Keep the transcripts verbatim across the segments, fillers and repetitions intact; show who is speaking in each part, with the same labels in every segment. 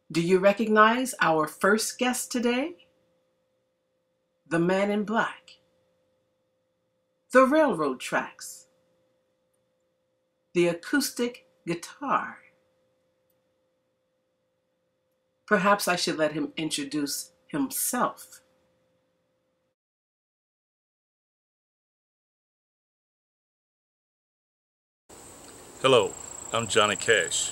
Speaker 1: Do you recognize our first guest today? The Man in Black, the railroad tracks, the acoustic guitar. Perhaps I should let him introduce himself.
Speaker 2: Hello, I'm Johnny Cash.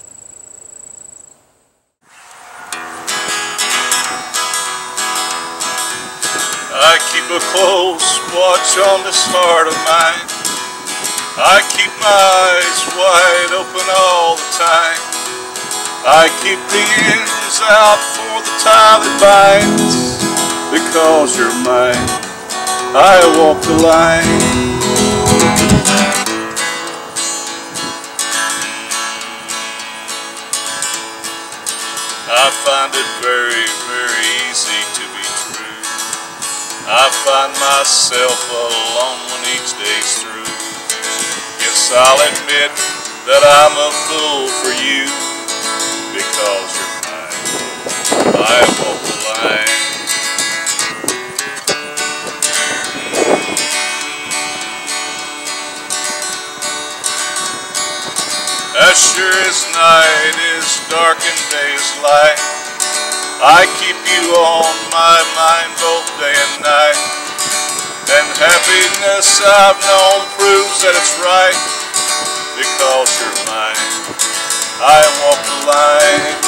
Speaker 2: I keep a close watch on this heart of mine. I keep my eyes wide open all the time. I keep the ends out for the tie that binds. Because you're mine, I walk the line. I find it very, very easy to be true. I find myself alone when each day's through. Yes, I'll admit that I'm a fool for you. Because you're mine, I walk the line. As sure as night is dark and day is light, I keep you on my mind both day and night. And happiness I've known proves that it's right. Because you're mine, I walk the line.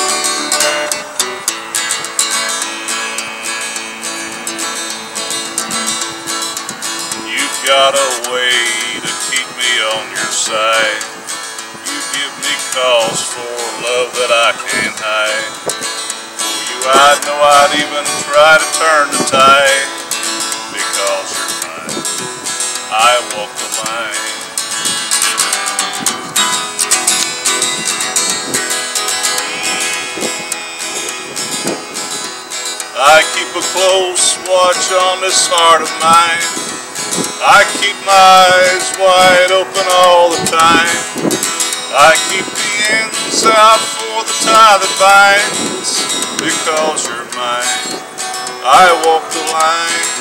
Speaker 2: You've got a way to keep me on your side. Give me cause for love that I can't hide. For you I know I'd even try to turn the tide. Because you're mine, I walk the line. I keep a close watch on this heart of mine. I keep my eyes wide open all the time. I keep the ends out for the tie that binds. Because you're mine, I walk the line.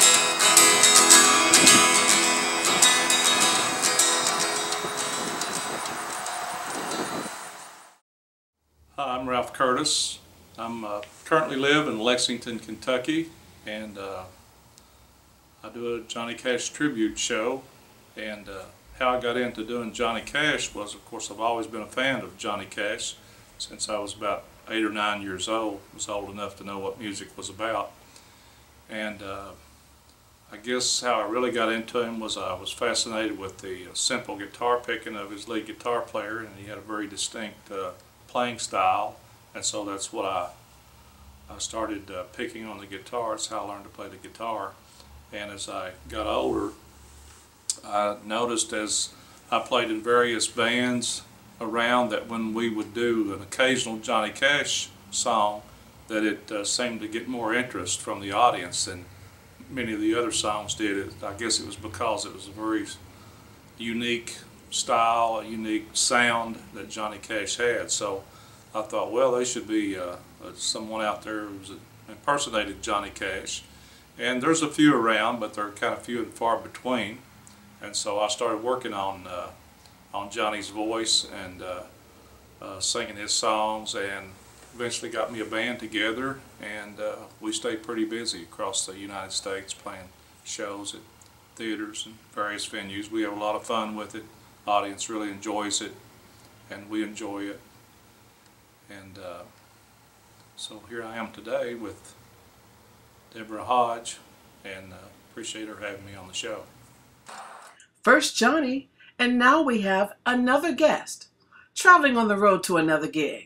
Speaker 2: Hi, I'm Ralph Curtis. I'm uh, currently live in Lexington, Kentucky, and uh, I do a Johnny Cash tribute show. And uh, how I got into doing Johnny Cash was, of course, I've always been a fan of Johnny Cash since I was about eight or nine years old. I was old enough to know what music was about. And uh, I guess how I really got into him was I was fascinated with the uh, simple guitar picking of his lead guitar player, and he had a very distinct uh, playing style. And so that's what I, I started uh, picking on the guitar. That's how I learned to play the guitar. And as I got older, I noticed as I played in various bands around that when we would do an occasional Johnny Cash song, that it uh, seemed to get more interest from the audience than many of the other songs did. It, I guess it was because it was a very unique style, a unique sound that Johnny Cash had. So I thought, well, there should be uh, someone out there who impersonated Johnny Cash. And there's a few around, but they're kind of few and far between. And so I started working on uh, on Johnny's voice and uh, uh, singing his songs, and eventually got me a band together, and uh, we stayed pretty busy across the United States playing shows at theaters and various venues. We have a lot of fun with it. The audience really enjoys it, and we enjoy it. And uh, so here I am today with Deborah Hodge, and uh, appreciate her having me on the show.
Speaker 1: First Johnny, and now we have another guest, traveling on the road to another gig.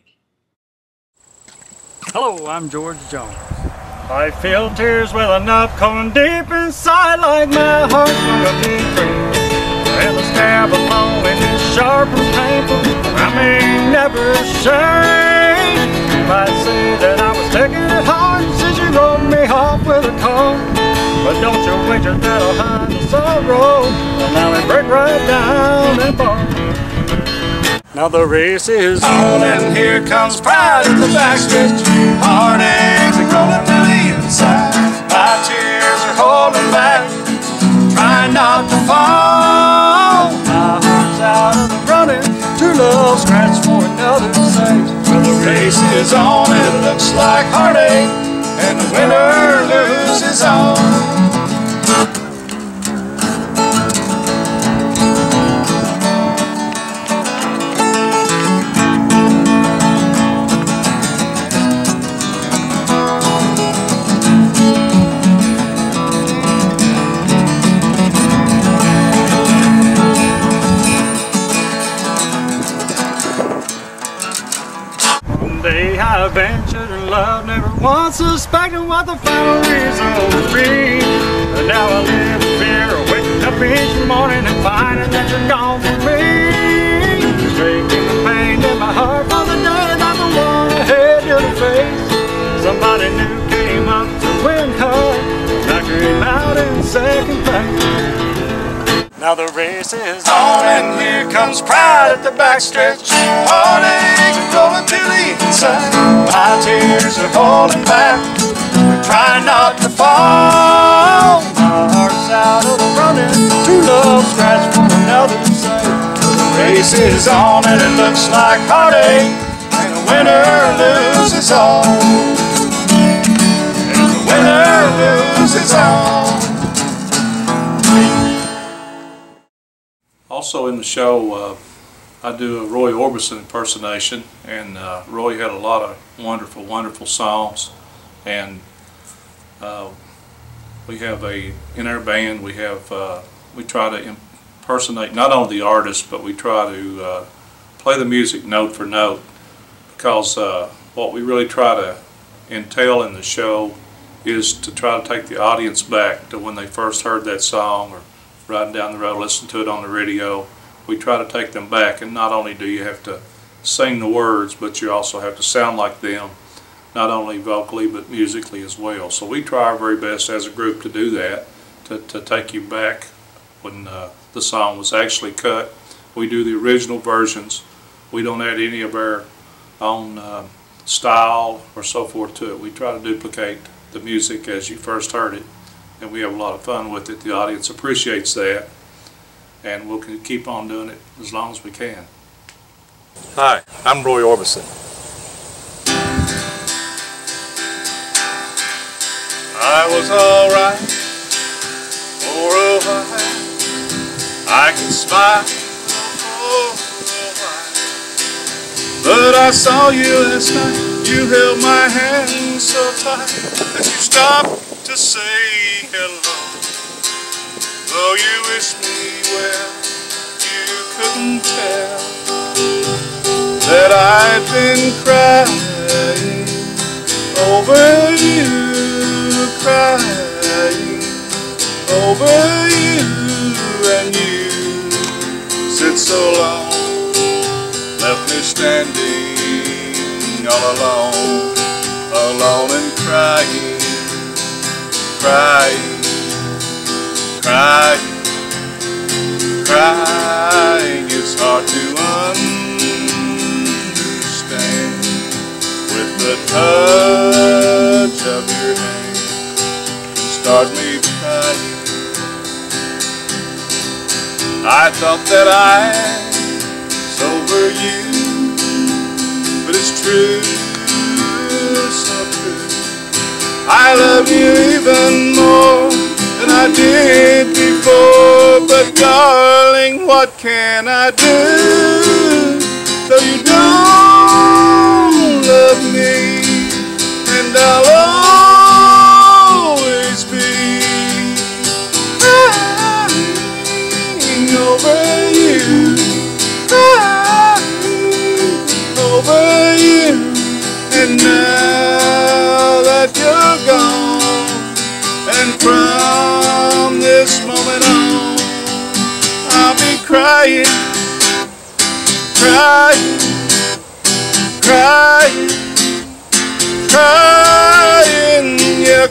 Speaker 3: Hello, I'm George Jones. I feel tears well enough coming deep inside, like my heart's gonna be free. And the stab of longing is sharp and painful, I may never shame. You might say that I was taking it hard since you wrote me off with a call. But don't you wager that I'll hide the sorrow, and now it break right down and fall. Now the race is on and here comes pride at the backstretch. Heartaches are going to the inside. My tears are holding back, trying not to fall. My heart's out of the running, two love scratch for another sake. Well, the race is on, it looks like heartache, and the winner loses all. They I ventured in love, never once suspecting what the final result would be. And now I live in fear of waking up each morning and finding that you're gone from me. Breaking the pain in my heart for the day that the one I had to face. Somebody new came up to win her, knocked her out in second place. Now the race is on and here comes pride at the backstretch. Heartache going to the inside. My tears are holding back, we're trying not to fall. My heart's out of the running, two love scratch for another sake. The race is on and it looks like heartache, and the winner loses all. And the winner loses all.
Speaker 2: Also in the show, uh, I do a Roy Orbison impersonation, and uh, Roy had a lot of wonderful, wonderful songs, and uh, we have a, in our band, we have, uh, we try to impersonate not only the artist, but we try to uh, play the music note for note, because uh, what we really try to entail in the show is to try to take the audience back to when they first heard that song, or riding down the road, listen to it on the radio. We try to take them back, and not only do you have to sing the words, but you also have to sound like them, not only vocally but musically as well. So we try our very best as a group to do that, to, to take you back when uh, the song was actually cut. We do the original versions. We don't add any of our own uh, style or so forth to it. We try to duplicate the music as you first heard it, and we have a lot of fun with it. The audience appreciates that, and we'll keep on doing it as long as we can.
Speaker 4: Hi, I'm Roy Orbison.
Speaker 3: I was alright for a while. I can smile for a while, but I saw you last night. You held my hand so tight that you stopped to say hello. Though you wished me well, you couldn't tell that I'd been crying over you, crying over you, and you sit so long, left me standing all alone, alone and crying, crying, crying, crying. It's hard to understand with the touch of your hand. You start me crying. I thought that I was over you, but it's true, so true. I love you even more than I did before, but darling, what can I do? Though you don't love me, and I'll always be crying over you, crying over you, and now that you're gone, and from this moment on, I'll be crying, crying, crying, crying, yeah,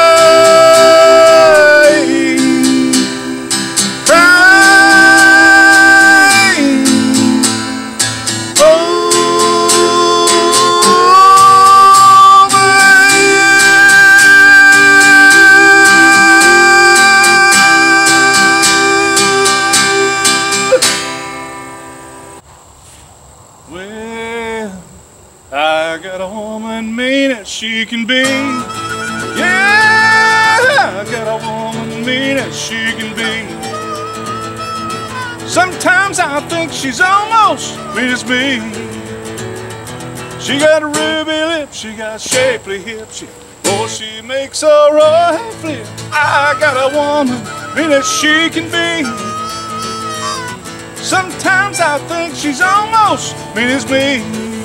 Speaker 3: crying, crying, woman mean as she can be. Yeah, I got a woman mean as she can be. Sometimes I think she's almost mean as me. She got a ruby lip, she got shapely hips, she, oh, she makes a royal flip. I got a woman mean as she can be. Sometimes I think she's almost mean as me.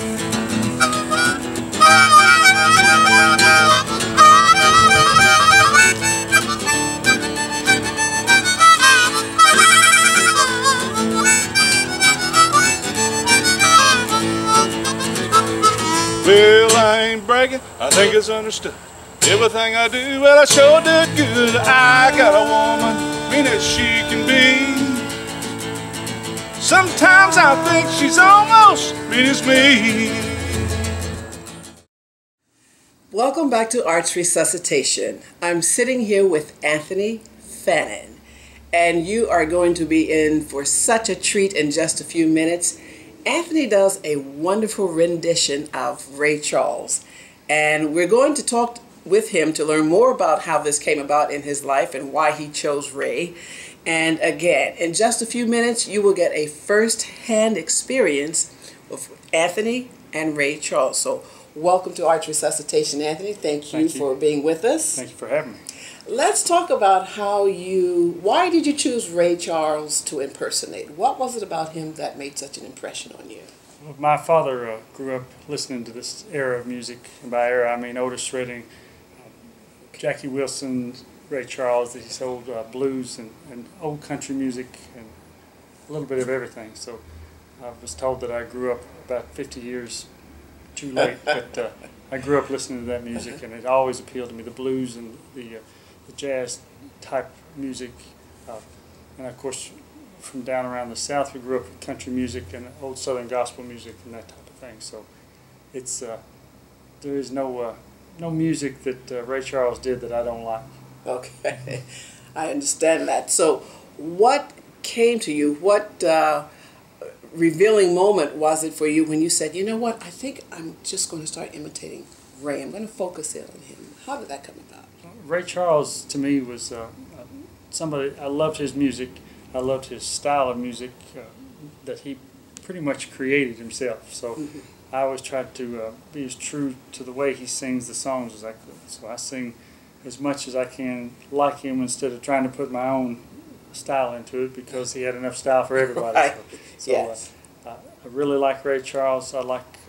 Speaker 3: Well, I ain't bragging, I think it's understood. Everything I do, well, I sure did good. I got a woman mean as she can be. Sometimes I think she's almost mean as me.
Speaker 1: Welcome back to Arts Resuscitation. I'm sitting here with Anthony Fannin, and you are going to be in for such a treat in just a few minutes. Anthony does a wonderful rendition of Ray Charles, and we're going to talk with him to learn more about how this came about in his life and why he chose Ray. And again, in just a few minutes, you will get a first-hand experience of Anthony and Ray Charles. So welcome to Arts Resuscitation, Anthony. Thank you,
Speaker 3: Thank you
Speaker 1: for being with us.
Speaker 3: Thank you for having me.
Speaker 1: Let's talk about how you, why did you choose Ray Charles to impersonate? What was it about him that made such an impression on you?
Speaker 3: Well, my father uh, grew up listening to this era of music, and by era I mean Otis Redding, uh, Jackie Wilson, Ray Charles. He sold uh, blues and, and old country music and a little bit of everything. So I was told that I grew up about fifty years too late, but uh, I grew up listening to that music, and it always appealed to me, the blues and the, uh, the jazz type music. Uh, and of course, from down around the South, we grew up with country music and old Southern gospel music and that type of thing. So it's uh, there is no uh, no music that uh, Ray Charles did that I don't like.
Speaker 1: Okay, I understand that. So what came to you? What uh, revealing moment was it for you when you said, you know what, I think I'm just going to start imitating Ray. I'm going to focus in on him. How did that come about?
Speaker 3: Ray Charles, to me, was uh, somebody, I loved his music. I loved his style of music uh, that he pretty much created himself. So mm-hmm. I always tried to uh, be as true to the way he sings the songs as I could. So I sing as much as I can like him instead of trying to put my own style into it, because he had enough style for everybody.
Speaker 1: Right.
Speaker 3: So, so
Speaker 1: yes.
Speaker 3: uh, I really like Ray Charles. I like uh,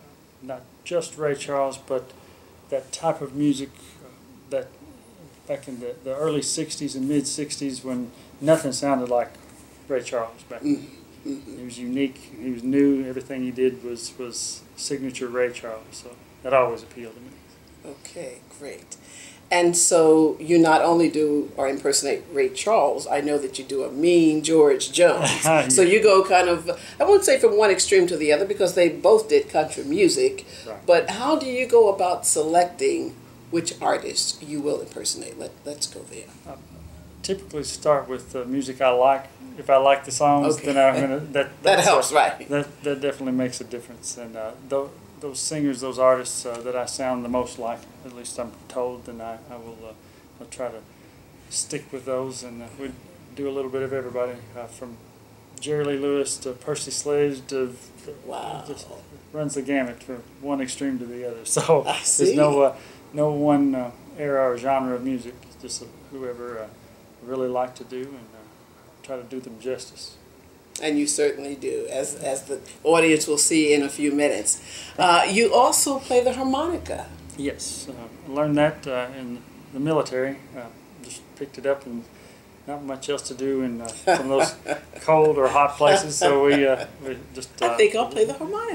Speaker 3: not just Ray Charles, but that type of music uh, that back in the, the early sixties and mid sixties, when nothing sounded like Ray Charles back then. Mm-hmm. He was unique. He was new. Everything he did was, was signature Ray Charles. So that always appealed to me.
Speaker 1: Okay, great. And so you not only do or impersonate Ray Charles, I know that you do a mean George Jones.
Speaker 3: Yeah.
Speaker 1: So you go kind of, I won't say from one extreme to the other, because they both did country music.
Speaker 3: Right.
Speaker 1: But how do you go about selecting which artists you will impersonate? Let, let's go there.
Speaker 3: I typically start with the music I like. If I like the songs,
Speaker 1: Okay.
Speaker 3: then I'm gonna, that
Speaker 1: That helps,
Speaker 3: uh,
Speaker 1: right?
Speaker 3: That, that definitely makes a difference. And uh, th those singers, those artists uh, that I sound the most like, at least I'm told, then I, I will uh, I'll try to stick with those. And uh, we do a little bit of everybody, uh, from Jerry Lee Lewis to Percy Sledge to
Speaker 1: Wow.
Speaker 3: just runs the gamut from one extreme to the other. So
Speaker 1: I see.
Speaker 3: there's no uh, no one uh, era or genre of music. It's just uh, whoever uh, I really like to do, and uh, try to do them justice.
Speaker 1: And you certainly do, as, as the audience will see in a few minutes. Uh, you also play the harmonica.
Speaker 3: Yes, uh, I learned that uh, in the military. Uh, just picked it up, and not much else to do in uh, from those cold or hot places. So we, uh, we just. Uh,
Speaker 1: I think I'll play the harmonica.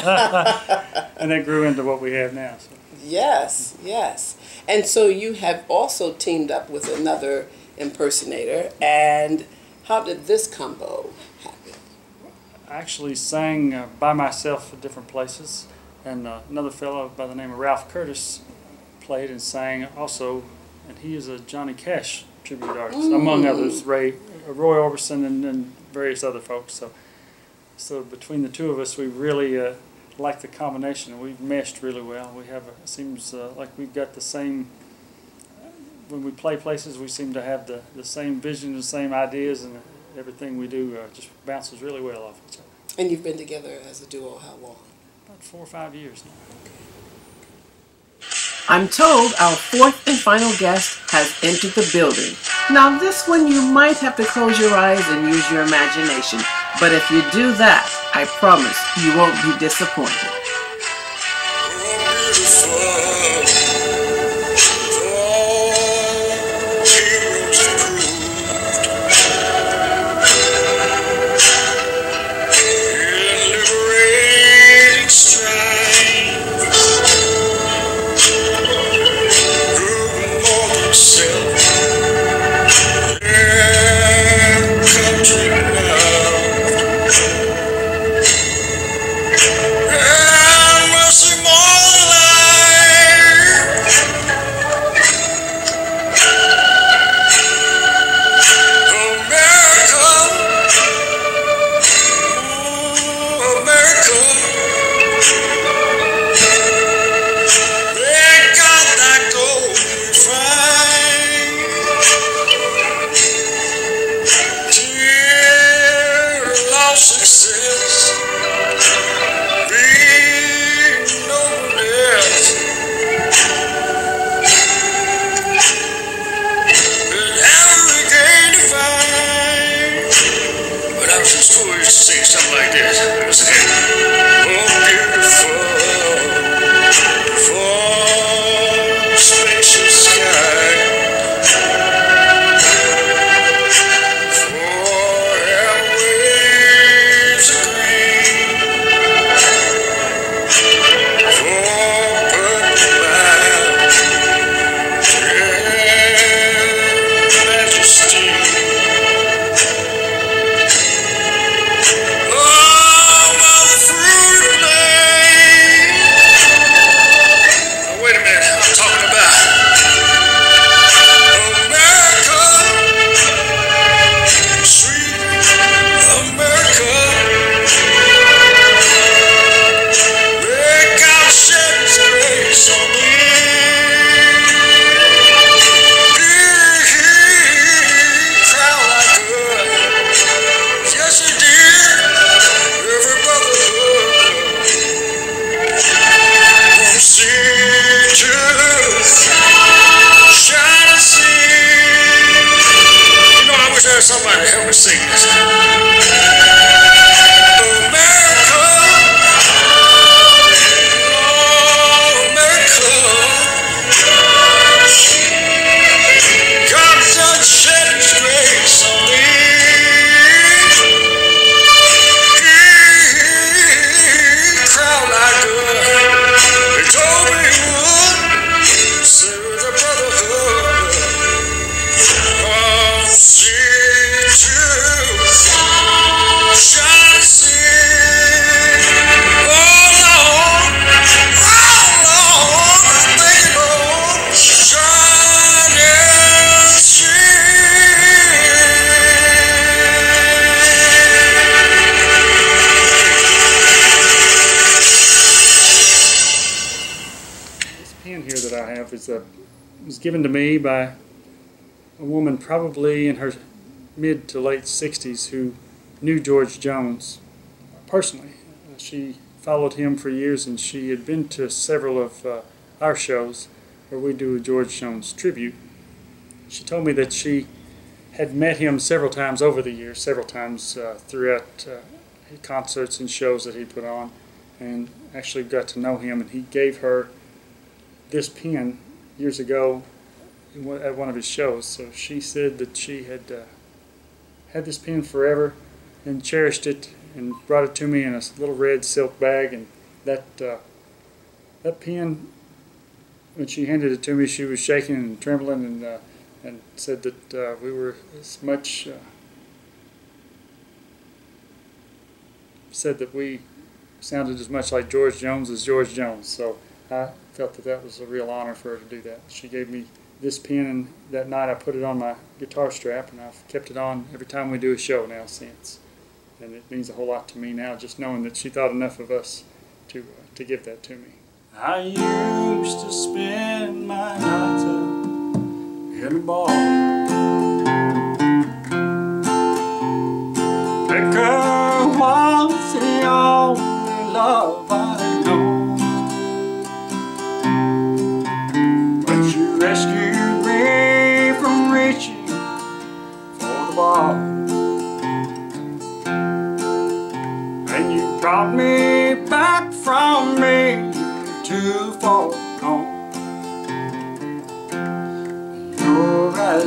Speaker 3: And that grew into what we have now. So.
Speaker 1: Yes, yes. And so you have also teamed up with another impersonator. And how did this combo happen?
Speaker 3: I actually sang uh, by myself at different places, and uh, another fellow by the name of Ralph Curtis played and sang also, and he is a Johnny Cash tribute artist, mm. among others, Ray, uh, Roy Orbison, and, and various other folks. So, so between the two of us, we really uh, like the combination. We've meshed really well. We have, a, it seems uh, like we've got the same, when we play places, we seem to have the, the same vision, the same ideas, and everything we do uh, just bounces really well off each other.
Speaker 1: And you've been together as a duo how long?
Speaker 3: About four or five years now.
Speaker 1: I'm told our fourth and final guest has entered the building. Now this one you might have to close your eyes and use your imagination, but if you do that, I promise you won't be disappointed.
Speaker 5: Somebody help me sing this.
Speaker 3: Is a, was given to me by a woman probably in her mid to late sixties who knew George Jones personally. Uh, she followed him for years, and she had been to several of uh, our shows where we do a George Jones tribute. She told me that she had met him several times over the years, several times uh, throughout uh, concerts and shows that he put on, and actually got to know him, and he gave her this pen years ago at one of his shows. So she said that she had uh, had this pen forever and cherished it and brought it to me in a little red silk bag. And that uh, that pen, when she handed it to me, she was shaking and trembling, and uh, and said that uh, we were as much uh, said that we sounded as much like George Jones as George Jones. So I felt that that was a real honor for her to do that. She gave me this pen, and that night I put it on my guitar strap, and I've kept it on every time we do a show now since. And it means a whole lot to me now, just knowing that she thought enough of us to uh, to give that to me.
Speaker 5: I used to spend my nights out in the bar. Liquor was the only love I know. But you rescued me from reaching for the bar, and you brought me back from me too far gone. You're as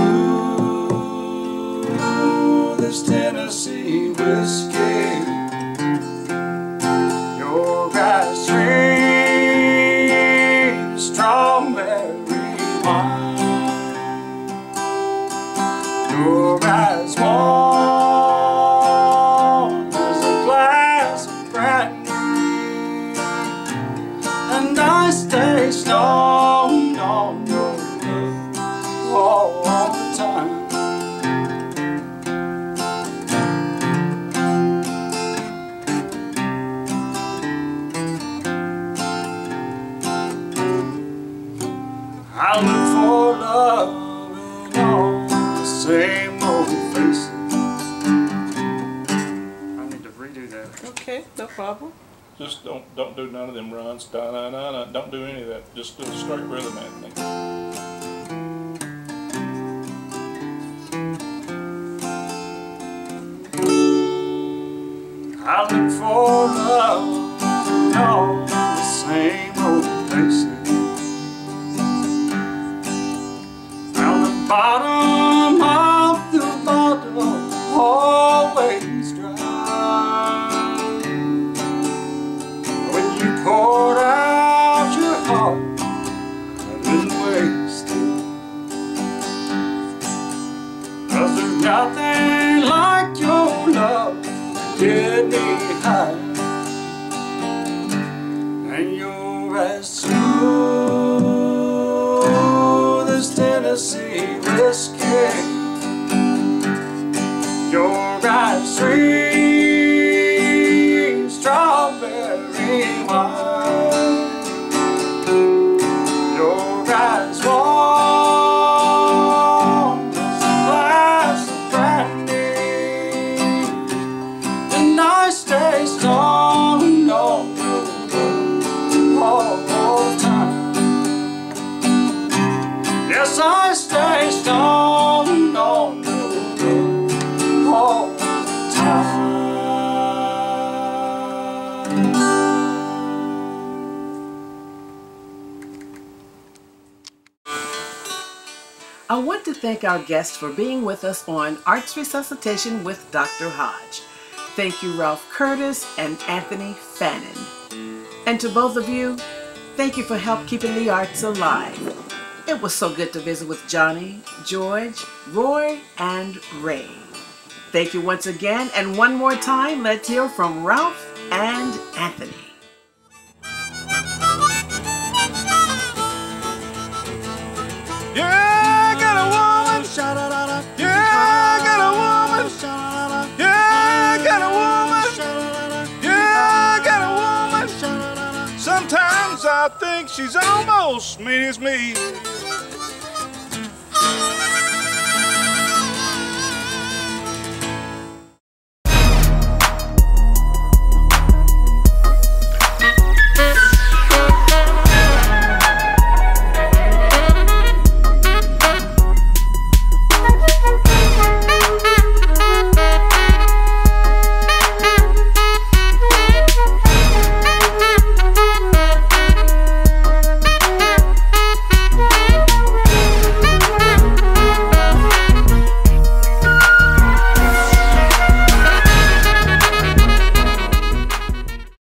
Speaker 5: smooth as Tennessee whiskey. You're as sweet as strawberry wine. You're as warm as a glass of brandy, and I stay stoned on your love all the time. I look for love in all the same old faces. I need to redo that.
Speaker 1: Okay, no problem.
Speaker 2: Just don't don't do none of them runs. Da, da, da, da. Don't do any of that. Just do a straight rhythm, Anthony.
Speaker 5: I look for love in all the same old places. Found the bottom of the bottle always dry. When you poured out your heart, I didn't waste it. 'Cause there's nothing like your love get me high, and you're as smooth as Tennessee whiskey. You're as sweet as strawberry wine. You're as warm as a glass of brandy, and I stay stoned on your love all the time. Yes, I stay stoned on your love all the time.
Speaker 1: I want to thank our guests for being with us on Arts Resuscitation with Doctor Hodge. Thank you, Ralph Curtis and Anthony Fannin. And to both of you, thank you for help keeping the arts alive. It was so good to visit with Johnny, George, Roy, and Ray. Thank you once again, and one more time, let's hear from Ralph and Anthony.
Speaker 3: Yeah, I got a woman. Yeah, I got a woman. Yeah, I got a woman. Yeah, I got a woman. Sometimes I think she's almost mean as me.